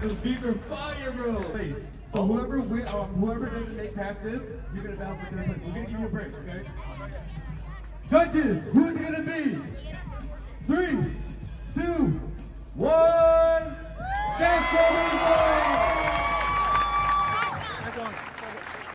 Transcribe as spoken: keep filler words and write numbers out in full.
Those beats are fire, bro. Please. So whoever win, um, whoever doesn't make past this, you're gonna battle for third place. We're gonna give you a break, okay? Judges, who's it gonna be? Three, two, one. That's Strawberry Boy!